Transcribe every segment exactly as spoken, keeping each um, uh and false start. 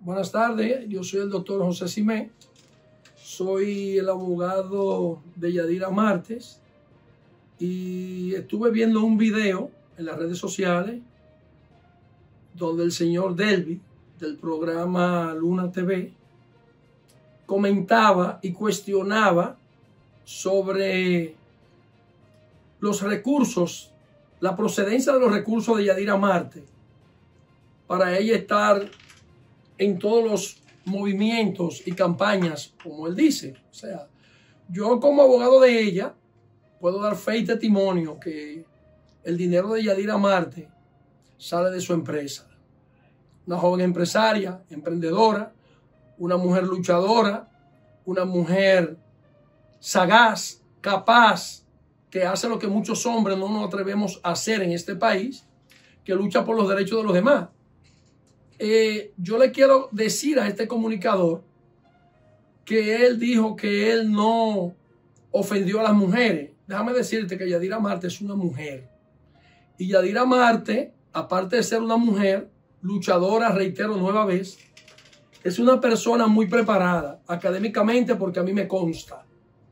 Buenas tardes, yo soy el doctor José Simé, soy el abogado de Yadira Martes y estuve viendo un video en las redes sociales donde el señor Delvi del programa Luna T V comentaba y cuestionaba sobre los recursos, la procedencia de los recursos de Yadira Martes para ella estar en todos los movimientos y campañas, como él dice. O sea, yo como abogado de ella puedo dar fe y testimonio que el dinero de Yadira Martes sale de su empresa. Una joven empresaria, emprendedora, una mujer luchadora, una mujer sagaz, capaz, que hace lo que muchos hombres no nos atrevemos a hacer en este país, que lucha por los derechos de los demás. Eh, yo le quiero decir a este comunicador que él dijo que él no ofendió a las mujeres. Déjame decirte que Yadira Martes es una mujer. Y Yadira Martes, aparte de ser una mujer luchadora, reitero nueva vez, es una persona muy preparada académicamente, porque a mí me consta.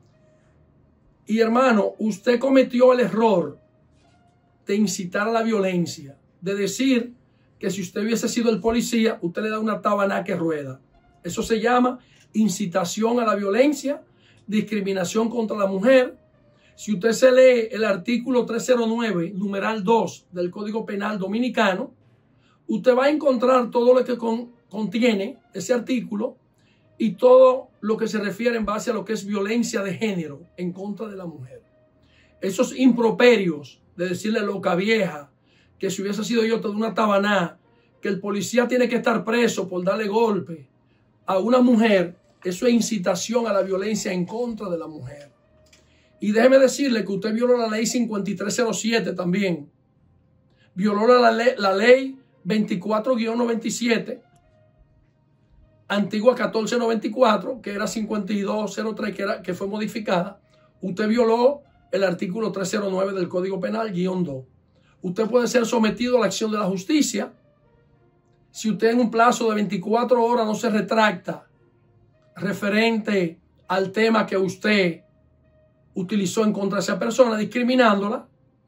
Y hermano, usted cometió el error de incitar a la violencia, de decir que si usted hubiese sido el policía, usted le da una tabana que rueda. Eso se llama incitación a la violencia, discriminación contra la mujer. Si usted se lee el artículo trescientos nueve, numeral dos del Código Penal Dominicano, usted va a encontrar todo lo que con, contiene ese artículo y todo lo que se refiere en base a lo que es violencia de género en contra de la mujer. Esos improperios de decirle loca vieja, que si hubiese sido yo te doy una tabaná, que el policía tiene que estar preso por darle golpe a una mujer, eso es incitación a la violencia en contra de la mujer. Y déjeme decirle que usted violó la ley cincuenta y tres cero siete también. Violó la, ley, la ley veinticuatro guión noventa y siete, antigua catorce noventa y cuatro, que era cincuenta y dos cero tres, que, era, que fue modificada. Usted violó el artículo trescientos nueve del Código Penal, guión dos. Usted puede ser sometido a la acción de la justicia si usted en un plazo de veinticuatro horas no se retracta referente al tema que usted utilizó en contra de esa persona, discriminándola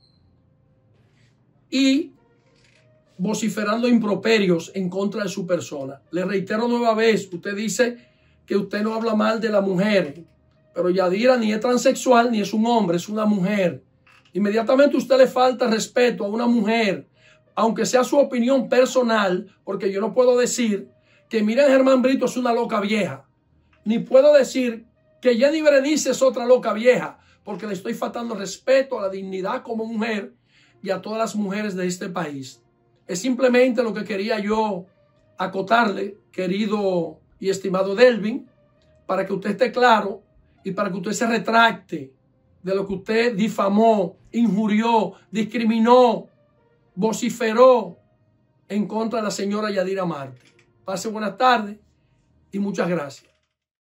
y vociferando improperios en contra de su persona. Le reitero nueva vez, usted dice que usted no habla mal de la mujer, pero Yadira ni es transexual ni es un hombre, es una mujer. Inmediatamente usted le falta respeto a una mujer, aunque sea su opinión personal, porque yo no puedo decir que Miriam Germán Brito es una loca vieja, ni puedo decir que Jenny Berenice es otra loca vieja, porque le estoy faltando respeto a la dignidad como mujer y a todas las mujeres de este país. Es simplemente lo que quería yo acotarle, querido y estimado Delvin, para que usted esté claro y para que usted se retracte de lo que usted difamó, injurió, discriminó, vociferó en contra de la señora Yadira Martes. Pase buenas tardes y muchas gracias.